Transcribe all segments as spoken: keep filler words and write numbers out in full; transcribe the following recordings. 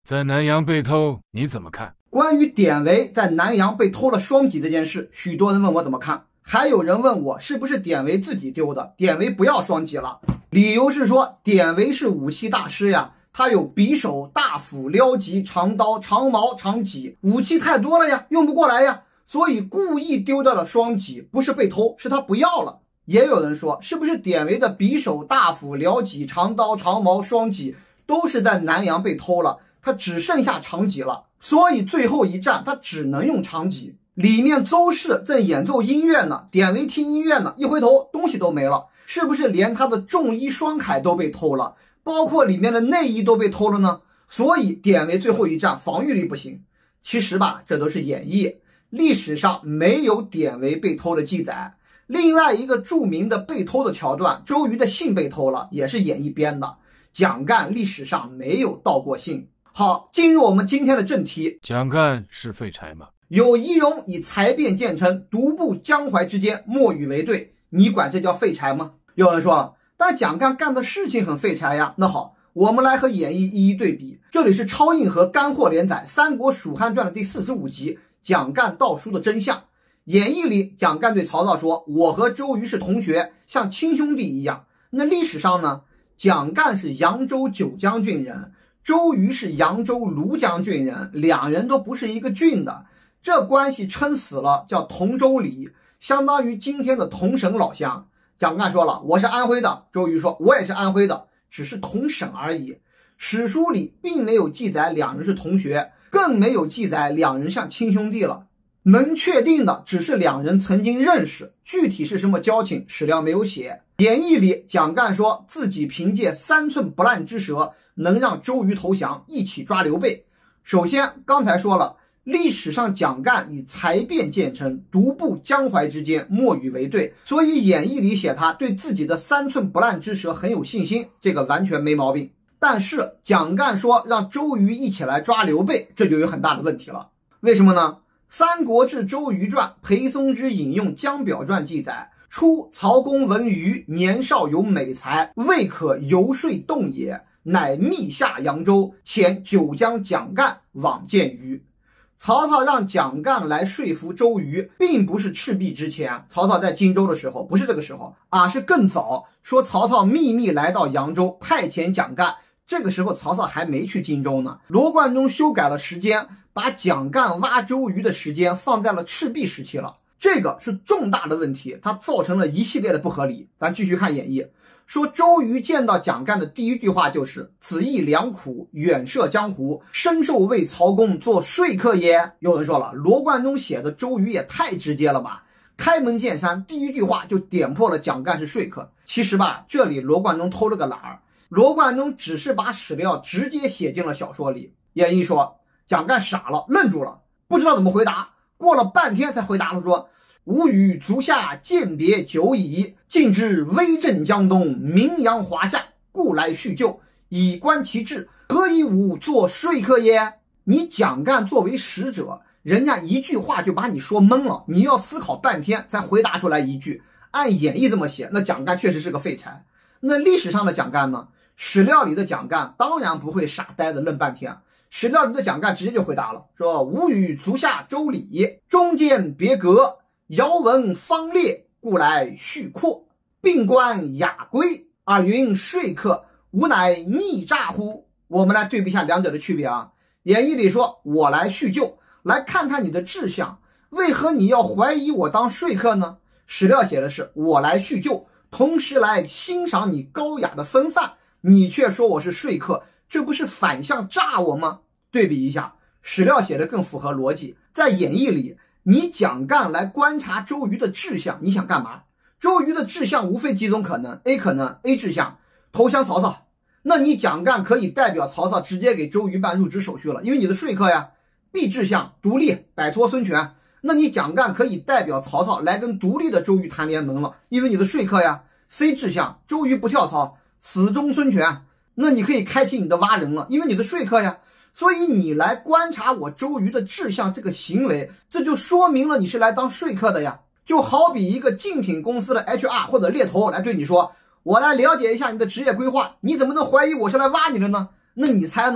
在南阳被偷，你怎么看？ 关于典韦在南阳被偷了双戟这件事，许多人问我怎么看，还有人问我是不是典韦自己丢的，典韦不要双戟了。理由是说，典韦是武器大师呀，他有匕首、大斧、撩戟、长刀、长矛、长戟，武器太多了呀，用不过来呀，所以故意丢掉了双戟，不是被偷，是他不要了。也有人说，是不是典韦的匕首、大斧、撩戟、长刀、长矛、双戟都是在南阳被偷了，他只剩下长戟了，所以最后一战他只能用长戟。里面邹氏正演奏音乐呢，典韦听音乐呢，一回头东西都没了，是不是连他的重衣双铠都被偷了，包括里面的内衣都被偷了呢？所以典韦最后一战防御力不行。其实吧，这都是演绎，历史上没有典韦被偷的记载。另外一个著名的被偷的桥段，周瑜的信被偷了，也是演绎编的。蒋干历史上没有盗过信。好，进入我们今天的正题。 蒋干是废柴吗？ 有仪容以才辩见称，独步江淮之间，莫与为对，你管这叫废柴吗？有人说了，但蒋干干的事情很废柴呀。那好，我们来和演义一一对比。这里是超硬核干货连载《三国蜀汉传》的第四十五集，蒋干盗书的真相。演义里，蒋干对曹操说，我和周瑜是同学，像亲兄弟一样。那历史上呢，蒋干是扬州九江郡人，周瑜是扬州庐江郡人，两人都不是一个郡的，这关系撑死了，叫同州里，相当于今天的同省老乡。蒋干说了，我是安徽的，周瑜说我也是安徽的，只是同省而已。史书里并没有记载两人是同学，更没有记载两人像亲兄弟了。能确定的只是两人曾经认识，具体是什么交情，史料没有写。演义里，蒋干说自己凭借三寸不烂之舌，能让周瑜投降，一起抓刘备。首先，刚才说了，历史上蒋干以才辩见称，独步江淮之间，莫与为对，所以演义里写他对自己的三寸不烂之舌很有信心，这个完全没毛病。但是蒋干说让周瑜一起来抓刘备，这就有很大的问题了。为什么呢？《三国志·周瑜传》裴松之引用江表传记载，初曹公闻瑜年少有美才，未可游说动也，乃密下扬州，遣九江蒋干往见瑜。曹操让蒋干来说服周瑜，并不是赤壁之前，曹操在荆州的时候，不是这个时候啊，是更早。说曹操秘密来到扬州，派遣蒋干，这个时候曹操还没去荆州呢。罗贯中修改了时间，把蒋干挖周瑜的时间放在了赤壁时期了，这个是重大的问题，它造成了一系列的不合理。咱继续看演义，说周瑜见到蒋干的第一句话就是此役良苦，远涉江湖，深受为曹公做说客也。有人说了，罗贯中写的周瑜也太直接了吧，开门见山，第一句话就点破了蒋干是说客。其实吧，这里罗贯中偷了个懒儿，罗贯中只是把史料直接写进了小说里。演义说蒋干傻了，愣住了，不知道怎么回答，过了半天才回答了，说吾与足下饯别久矣，近至威震江东，名扬华夏，故来叙旧，以观其志，何以吾作说客也？你蒋干作为使者，人家一句话就把你说懵了，你要思考半天才回答出来一句。按演义这么写，那蒋干确实是个废材。那历史上的蒋干呢？史料里的蒋干当然不会傻呆的愣半天，史料里的蒋干直接就回答了，说吾与足下周礼，中间别隔，遥闻方烈，故来叙阔，并观雅规，尔云说客，吾乃逆诈乎？我们来对比一下两者的区别啊。演义里说我来叙旧，来看看你的志向，为何你要怀疑我当说客呢？史料写的是我来叙旧，同时来欣赏你高雅的风范，你却说我是说客，这不是反向诈我吗？对比一下，史料写的更符合逻辑。在演义里，你蒋干来观察周瑜的志向，你想干嘛？周瑜的志向无非几种可能， A 可能 A 志向投降曹操，那你蒋干可以代表曹操直接给周瑜办入职手续了，因为你的说客呀。 B 志向独立，摆脱孙权，那你蒋干可以代表曹操来跟独立的周瑜谈联盟了，因为你的说客呀。 C 志向周瑜不跳槽，死忠孙权，那你可以开启你的挖人了，因为你的说客呀。所以你来观察我周瑜的志向这个行为，这就说明了你是来当说客的呀。就好比一个竞品公司的 H R 或者猎头来对你说，我来了解一下你的职业规划，你怎么能怀疑我是来挖你的呢？那你猜呢？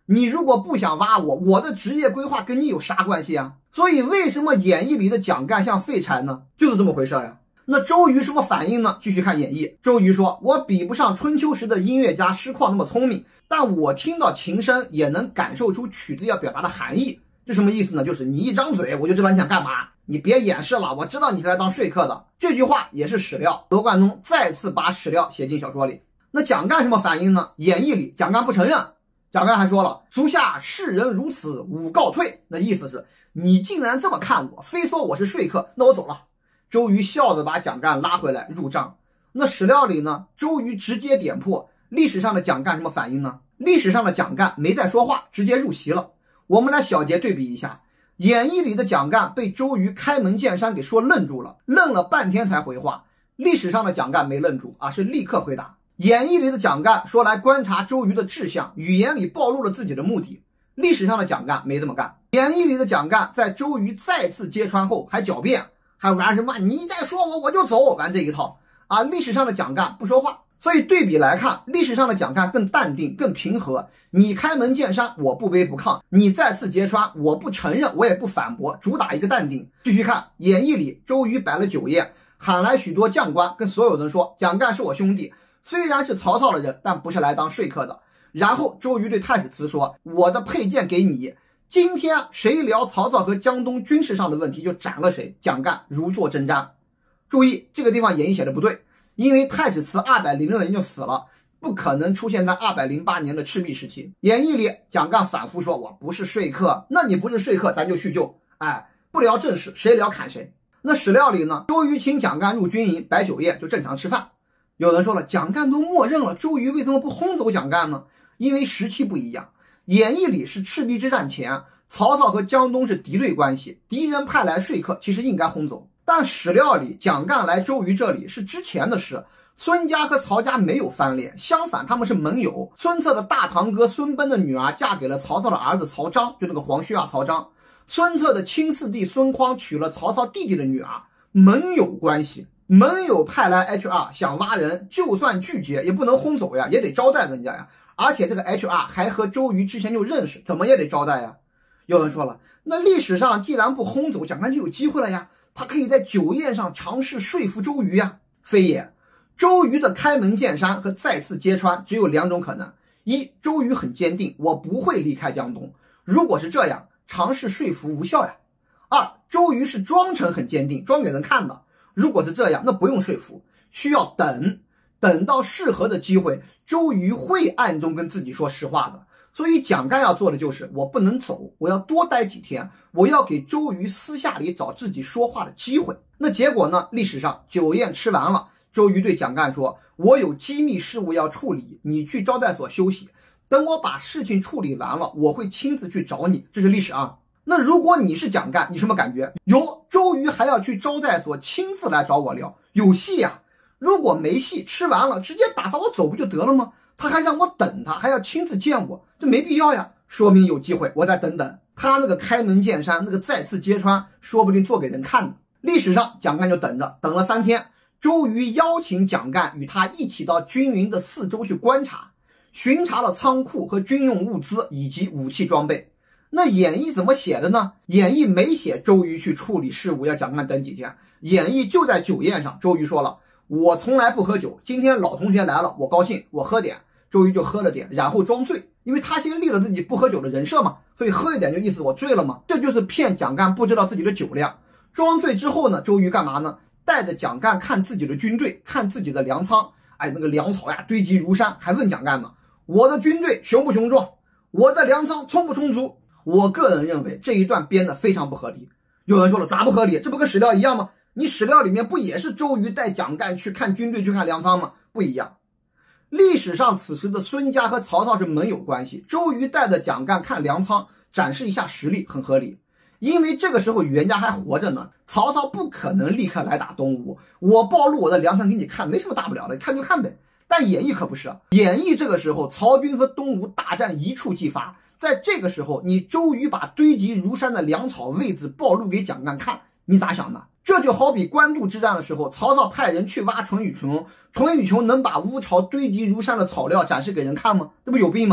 你如果不想挖我，我的职业规划跟你有啥关系啊？所以为什么演义里的蒋干像废柴呢？就是这么回事呀。那周瑜什么反应呢？继续看演义。周瑜说，我比不上春秋时的音乐家师旷那么聪明，但我听到琴声也能感受出曲子要表达的含义。这什么意思呢？就是你一张嘴我就知道你想干嘛，你别掩饰了，我知道你是来当说客的。这句话也是史料，罗贯中再次把史料写进小说里。那蒋干什么反应呢？演义里蒋干不承认，蒋干还说了，足下世人如此，吾告退。那意思是你竟然这么看我，非说我是说客，那我走了。周瑜笑着把蒋干拉回来入帐。那史料里呢，周瑜直接点破历史上的蒋干什么反应呢？历史上的蒋干没再说话，直接入席了。我们来小结对比一下，演义里的蒋干被周瑜开门见山给说愣住了，愣了半天才回话。历史上的蒋干没愣住啊，是立刻回答。演义里的蒋干说来观察周瑜的志向，语言里暴露了自己的目的。历史上的蒋干没这么干。演义里的蒋干在周瑜再次揭穿后还狡辩，还玩什么你再说我我就走，玩这一套啊。历史上的蒋干不说话。所以对比来看，历史上的蒋干更淡定更平和，你开门见山我不卑不亢，你再次揭穿我不承认我也不反驳，主打一个淡定。继续看演义里，周瑜摆了酒宴，喊来许多将官，跟所有人说蒋干是我兄弟，虽然是曹操的人，但不是来当说客的。然后周瑜对太史慈说，我的佩剑给你，今天谁聊曹操和江东军事上的问题就斩了谁。蒋干如坐针毡。注意这个地方演义写的不对，因为太史慈二百零六年就死了，不可能出现在二百零八年的赤壁时期。演义里蒋干反复说我不是说客，那你不是说客咱就叙旧，哎，不聊正事，谁聊砍谁。那史料里呢，周瑜请蒋干入军营摆酒宴，就正常吃饭。有人说了，蒋干都默认了，周瑜为什么不轰走蒋干呢？因为时期不一样，演义里是赤壁之战前，曹操和江东是敌对关系，敌人派来说客，其实应该轰走。但史料里蒋干来周瑜这里是之前的事，孙家和曹家没有翻脸，相反他们是盟友。孙策的大堂哥孙贲的女儿嫁给了曹操的儿子曹彰，就那个黄须啊曹彰。孙策的亲四弟孙匡娶了曹操弟弟的女儿，盟友关系。盟友派来 H R 想挖人，就算拒绝也不能轰走呀，也得招待人家呀。而且这个 H R 还和周瑜之前就认识，怎么也得招待呀。有人说了，那历史上既然不轰走蒋干就有机会了呀，他可以在酒宴上尝试说服周瑜呀。非也，周瑜的开门见山和再次揭穿只有两种可能：一，周瑜很坚定，我不会离开江东，如果是这样，尝试说服无效呀；二，周瑜是装成很坚定，装给人看的，如果是这样，那不用说服，需要等，等到适合的机会，周瑜会暗中跟自己说实话的。所以蒋干要做的就是我不能走，我要多待几天，我要给周瑜私下里找自己说话的机会。那结果呢？历史上酒宴吃完了，周瑜对蒋干说，我有机密事务要处理，你去招待所休息，等我把事情处理完了，我会亲自去找你。这是历史啊。那如果你是蒋干，你什么感觉？有，周瑜还要去招待所亲自来找我聊，有戏呀。如果没戏，吃完了直接打发我走不就得了吗？他还让我等他，还要亲自见我，这没必要呀。说明有机会，我再等等。他那个开门见山，那个再次揭穿，说不定做给人看的。历史上蒋干就等着，等了三天，周瑜邀请蒋干与他一起到军营的四周去观察，巡查了仓库和军用物资以及武器装备。那演义怎么写的呢？演义没写周瑜去处理事务，要蒋干等几天。演义就在酒宴上，周瑜说了，我从来不喝酒，今天老同学来了，我高兴，我喝点。周瑜就喝了点，然后装醉，因为他先立了自己不喝酒的人设嘛，所以喝一点就意思我醉了嘛，这就是骗蒋干不知道自己的酒量。装醉之后呢，周瑜干嘛呢？带着蒋干看自己的军队，看自己的粮仓，哎，那个粮草呀堆积如山，还问蒋干呢，我的军队雄不雄壮？我的粮仓充不充足？我个人认为这一段编的非常不合理。有人说了，咋不合理？这不跟史料一样吗？你史料里面不也是周瑜带蒋干去看军队去看粮仓吗？不一样。历史上此时的孙家和曹操是盟友关系，周瑜带着蒋干看粮仓，展示一下实力很合理。因为这个时候袁家还活着呢，曹操不可能立刻来打东吴，我暴露我的粮仓给你看，没什么大不了的，看就看呗。但演义可不是，演义这个时候曹军和东吴大战一触即发，在这个时候你周瑜把堆积如山的粮草位置暴露给蒋干看，你咋想的？这就好比官渡之战的时候，曹操派人去挖淳于琼，淳于琼能把乌巢堆积如山的草料展示给人看吗？这不有病吗？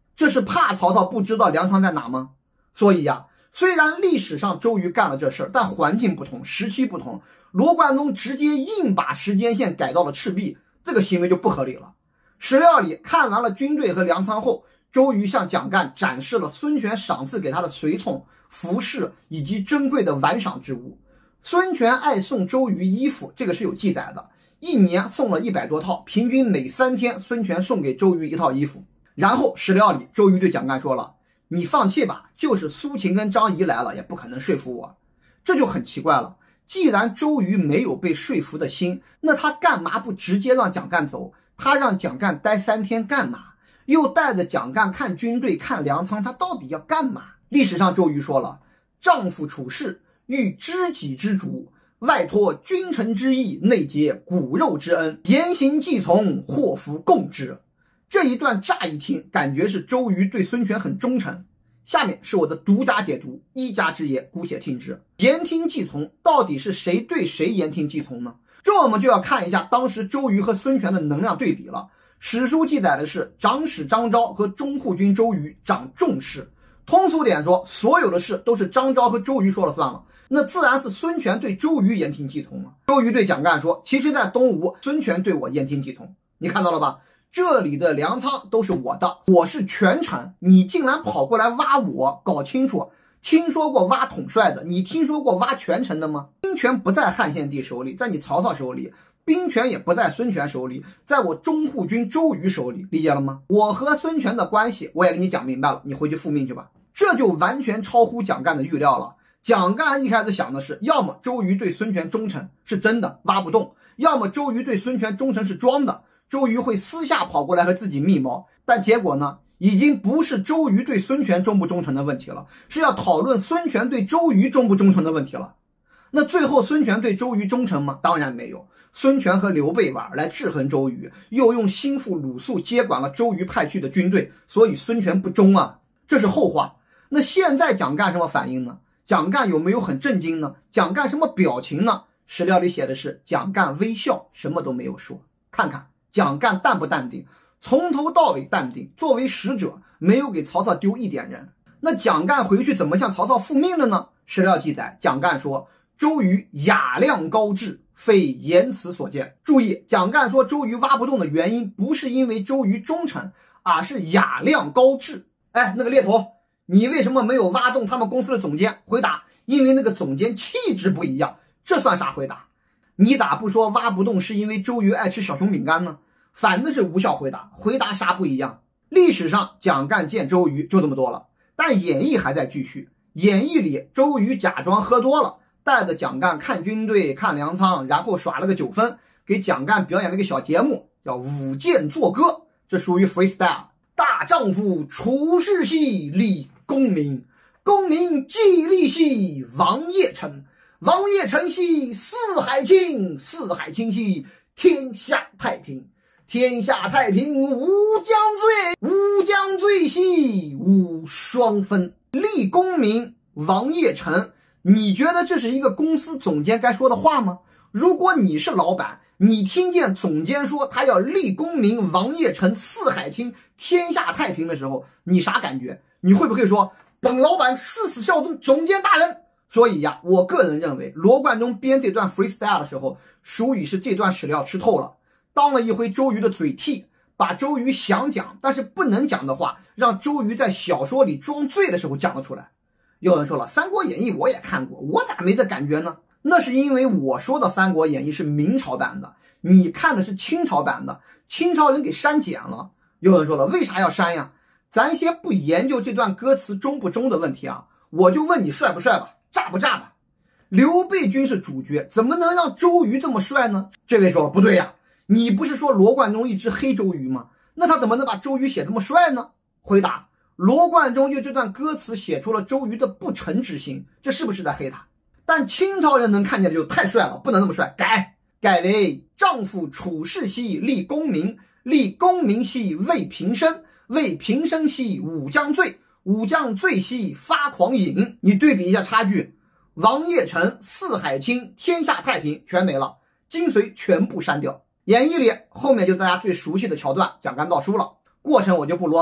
这是怕曹操不知道粮仓在哪吗？所以呀，虽然历史上周瑜干了这事儿，但环境不同，时期不同，罗贯中直接硬把时间线改到了赤壁，这个行为就不合理了。史料里看完了军队和粮仓后，周瑜向蒋干展示了孙权赏赐给他的随从、服饰以及珍贵的玩赏之物。孙权爱送周瑜衣服，这个是有记载的，一年送了一百多套，平均每三天孙权送给周瑜一套衣服。然后史料里周瑜对蒋干说了，你放弃吧，就是苏秦跟张仪来了也不可能说服我。这就很奇怪了，既然周瑜没有被说服的心，那他干嘛不直接让蒋干走？他让蒋干待三天干嘛？又带着蒋干看军队看粮仓，他到底要干嘛？历史上周瑜说了，丈夫处世，欲知己之主，外托君臣之义，内结骨肉之恩，言行既从，祸福共之。这一段乍一听感觉是周瑜对孙权很忠诚，下面是我的独家解读，一家之言，姑且听之。言听计从，到底是谁对谁言听计从呢？这我们就要看一下当时周瑜和孙权的能量对比了。史书记载的是长史张昭和中护军周瑜掌重事，通俗点说，所有的事都是张昭和周瑜说了算了，那自然是孙权对周瑜言听计从了。周瑜对蒋干说，其实在东吴，孙权对我言听计从，你看到了吧？这里的粮仓都是我的，我是权臣，你竟然跑过来挖我，搞清楚，听说过挖统帅的，你听说过挖权臣的吗？兵权不在汉献帝手里，在你曹操手里，兵权也不在孙权手里，在我中护军周瑜手里，理解了吗？我和孙权的关系我也给你讲明白了，你回去复命去吧。这就完全超乎蒋干的预料了。蒋干一开始想的是，要么周瑜对孙权忠诚是真的挖不动，要么周瑜对孙权忠诚是装的，周瑜会私下跑过来和自己密谋。但结果呢，已经不是周瑜对孙权忠不忠诚的问题了，是要讨论孙权对周瑜忠不忠诚的问题了。那最后孙权对周瑜忠诚吗？当然没有。孙权和刘备玩来制衡周瑜，又用心腹鲁肃接管了周瑜派去的军队，所以孙权不忠啊，这是后话。那现在蒋干什么反应呢？蒋干有没有很震惊呢？蒋干什么表情呢？史料里写的是蒋干微笑，什么都没有说。看看蒋干淡不淡定，从头到尾淡定，作为使者没有给曹操丢一点人。那蒋干回去怎么向曹操复命的呢？史料记载，蒋干说周瑜雅量高志，非言辞所见。注意，蒋干说周瑜挖不动的原因不是因为周瑜忠诚，而是雅量高志。哎，那个猎头，你为什么没有挖动他们公司的总监？回答，因为那个总监气质不一样。这算啥回答？你咋不说挖不动是因为周瑜爱吃小熊饼干呢？反正是无效回答，回答啥不一样？历史上蒋干见周瑜就这么多了，但演义还在继续。演义里周瑜假装喝多了，带着蒋干看军队看粮仓，然后耍了个九分，给蒋干表演了个小节目，叫舞剑作歌，这属于 freestyle。 大丈夫处世兮立功名，功名既立兮王业成，王业成兮四海清，四海清兮天下太平，天下太平无将罪，无将罪兮无双分。立功名，王业成，你觉得这是一个公司总监该说的话吗？如果你是老板，你听见总监说他要立功名，王业成，四海清，天下太平的时候，你啥感觉？你会不会说本老板誓死效忠总监大人？所以呀，我个人认为罗贯中编这段 freestyle 的时候，属于是这段史料吃透了，当了一回周瑜的嘴替，把周瑜想讲但是不能讲的话，让周瑜在小说里装醉的时候讲了出来。有人说了，三国演义我也看过，我咋没这感觉呢？那是因为我说的三国演义是明朝版的，你看的是清朝版的，清朝人给删减了。有人说了，为啥要删呀？咱先不研究这段歌词中不中的问题啊，我就问你帅不帅吧，炸不炸吧？刘备军是主角，怎么能让周瑜这么帅呢？这位说了，不对呀，你不是说罗贯中一直黑周瑜吗？那他怎么能把周瑜写这么帅呢？回答，罗贯中用这段歌词写出了周瑜的不臣之心，这是不是在黑他？但清朝人能看见的就太帅了，不能那么帅，改改为丈夫处世兮立功名，立功名兮为平生，为平生兮武将罪，武将罪兮发狂饮。你对比一下差距，王业成、四海清、天下太平全没了，精髓全部删掉。演义里后面就大家最熟悉的桥段，蒋干盗书了，过程我就不啰嗦了。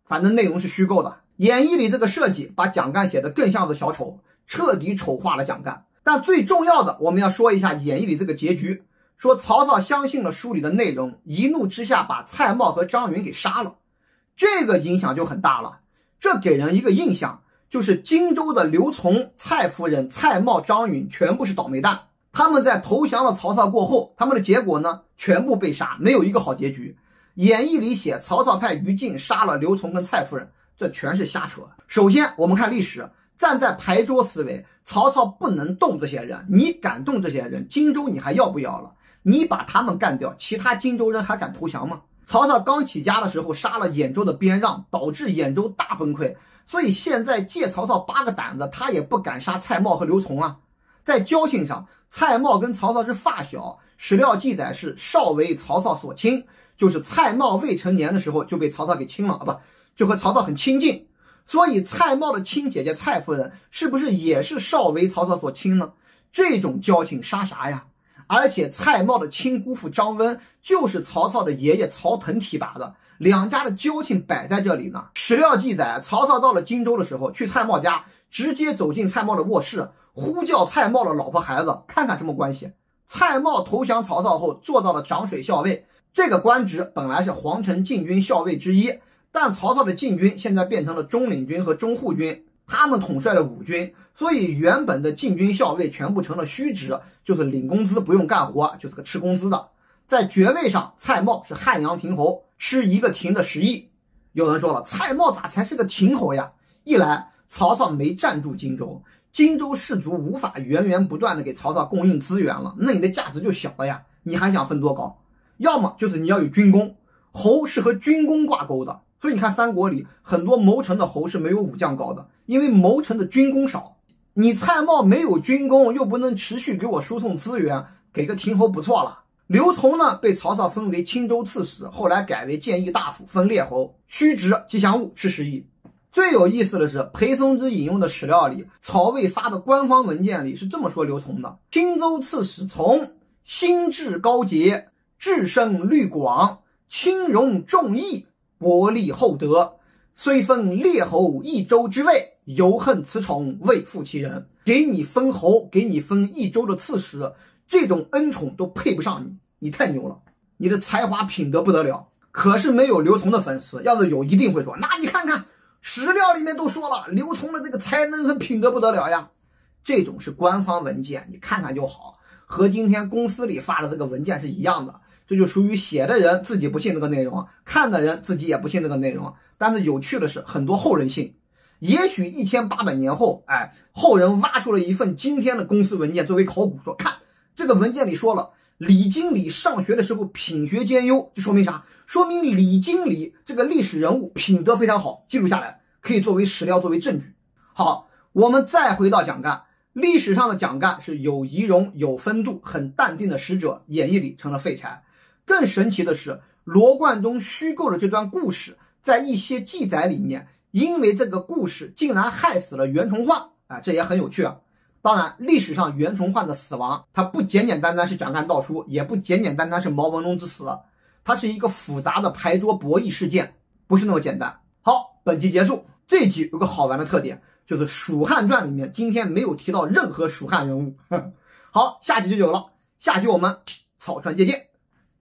反正内容是虚构的。演义里这个设计把蒋干写得更像是小丑，彻底丑化了蒋干。但最重要的，我们要说一下演义里这个结局，说曹操相信了书里的内容，一怒之下把蔡瑁和张允给杀了。这个影响就很大了，这给人一个印象，就是荆州的刘琮、蔡夫人、蔡瑁、张允全部是倒霉蛋。他们在投降了曹操过后，他们的结果呢，全部被杀，没有一个好结局。演义里写曹操派于禁杀了刘琮跟蔡夫人，这全是瞎扯。首先我们看历史，站在牌桌思维，曹操不能动这些人，你敢动这些人，荆州你还要不要了？你把他们干掉，其他荆州人还敢投降吗？曹操刚起家的时候杀了兖州的边让，导致兖州大崩溃，所以现在借曹操八个胆子，他也不敢杀蔡瑁和刘琮啊。在交情上，蔡瑁跟曹操是发小，史料记载是少为曹操所亲，就是蔡瑁未成年的时候就被曹操给亲了啊，不就和曹操很亲近。所以蔡瑁的亲姐姐蔡夫人是不是也是少为曹操所亲呢？这种交情杀啥呀？而且蔡瑁的亲姑父张温就是曹操的爷爷曹腾提拔的，两家的交情摆在这里呢。史料记载，曹操到了荆州的时候，去蔡瑁家，直接走进蔡瑁的卧室，呼叫蔡瑁的老婆孩子，看看什么关系。蔡瑁投降曹操后，做到了长水校尉，这个官职本来是皇城禁军校尉之一，但曹操的禁军现在变成了中领军和中护军，他们统帅了五军，所以原本的禁军校尉全部成了虚职，就是领工资不用干活，就是个吃工资的。在爵位上，蔡瑁是汉阳亭侯，吃一个亭的十亿。有人说了，蔡瑁咋才是个亭侯呀？一来曹操没占住荆州，荆州士族无法源源不断的给曹操供应资源了，那你的价值就小了呀，你还想分多高？要么就是你要有军功，侯是和军功挂钩的，所以你看三国里很多谋臣的侯是没有武将高的，因为谋臣的军功少。你蔡瑁没有军功，又不能持续给我输送资源，给个亭侯不错了。刘琮呢，被曹操封为青州刺史，后来改为谏议大夫，封列侯，虚职吉祥物，吃十亿。最有意思的是，裴松之引用的史料里，曹魏发的官方文件里是这么说刘琮的：青州刺史从，心智高洁，智深虑广，轻容重义，薄利厚德，虽封列侯一州之位，犹恨此宠未负其人。给你封侯，给你封一州的刺史，这种恩宠都配不上你，你太牛了，你的才华品德不得了。可是没有刘琮的粉丝，要是有一定会说，那你看看史料里面都说了，刘琮的这个才能和品德不得了呀。这种是官方文件，你看看就好，和今天公司里发的这个文件是一样的。这就属于写的人自己不信这个内容，看的人自己也不信这个内容。但是有趣的是，很多后人信。也许一千八百年后，哎，后人挖出了一份今天的公司文件作为考古，说看这个文件里说了，李经理上学的时候品学兼优，就说明啥？说明李经理这个历史人物品德非常好，记录下来可以作为史料，作为证据。好，我们再回到蒋干。历史上的蒋干是有仪容有风度很淡定的使者，演义里成了废柴。更神奇的是，罗贯中虚构的这段故事在一些记载里面，因为这个故事竟然害死了袁崇焕啊，这也很有趣啊。当然历史上袁崇焕的死亡，他不简简单单是蒋干盗书，也不简简单单是毛文龙之死，它是一个复杂的牌桌博弈事件，不是那么简单。好，本集结束。这集有个好玩的特点，就是《蜀汉传》里面今天没有提到任何蜀汉人物。好，下集就有了，下集我们草船借箭。